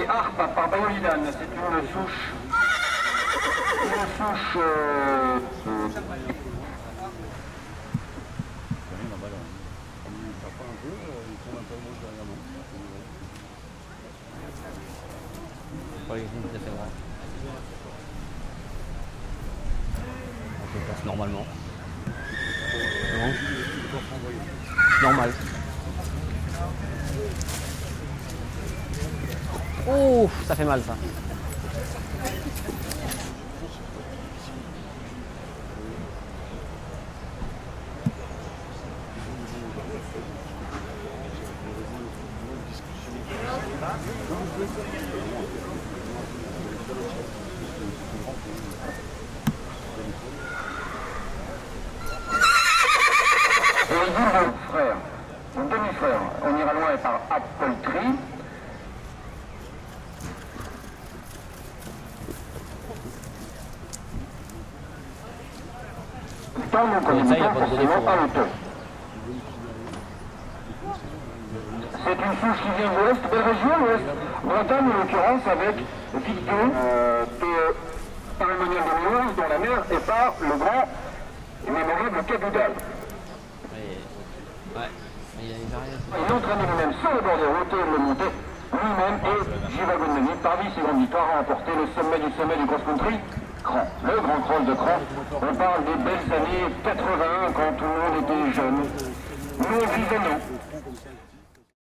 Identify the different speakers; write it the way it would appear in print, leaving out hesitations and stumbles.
Speaker 1: c'est Harpe par Baolidan. C'est une souche.
Speaker 2: Je passe normalement. Non. Normal. Oh, ça fait mal ça.
Speaker 1: Frère, mon demi-frère, on ira loin par Appletree. Dans mon communiquant, forcément à hauteur. C'est une souche qui vient de l'Ouest, belle région, l'Ouest. Bretagne, en l'occurrence, avec Victor par Emmanuel de Moulouse, dont la mère est par le grand et mémorable Cadoudal. Il entraînait lui-même sur le bord des routes et le montait lui-même et Giva Gondani, parmi ses grandes victoires, a remporté le sommet du cross-country, Cran, le grand cross de Cran. On parle des belles années 80 quand tout le monde était jeune. Nous, on vivait, non.